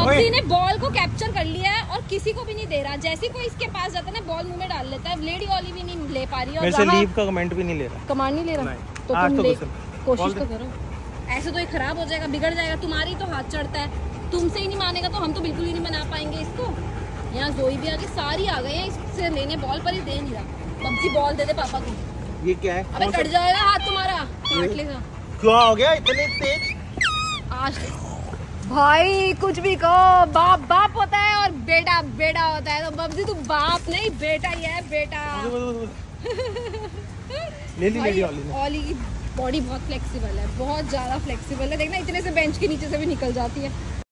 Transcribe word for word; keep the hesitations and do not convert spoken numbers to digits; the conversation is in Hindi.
बब्जी ने बॉल को कैप्चर कर लिया है और किसी को भी नहीं दे रहा। जैसे कोई इसके पास जाता है ना बॉल मुंह में डाल लेता है। लेडी ओली भी नहीं ले पा रही है। मेरे से लीव का कमेंट भी नहीं ले रहा। कमांड नहीं ले रहा तो तुम ले कोशिश तो करो। ऐसे तो ये खराब हो जाएगा, बिगड़ जाएगा। तुम्हारी तो हाथ चढ़ता है, तुमसे ही नहीं मानेगा तो हम तो बिल्कुल ही नहीं बना पाएंगे इसको। यहाँ जोई भी आ गई, सारी आ गई है इससे लेने बॉल, पर ही दे नहीं रहा। बब्जी बॉल दे दे पापा को। ये क्या है? अबे कट जाएगा हाथ तुम्हारा, काट लेगा। क्या हो गया इतने तेज? आज भाई कुछ भी कहो, बाप बाप होता है और बेटा बेटा होता है। तो बब्जी तू बाप नहीं बेटा ही है, बेटा। ले ली लेडी ओली ने। ओली की बॉडी बहुत फ्लेक्सिबल है, बहुत ज्यादा फ्लेक्सिबल है। देखना इतने से बेंच के नीचे से भी निकल जाती है।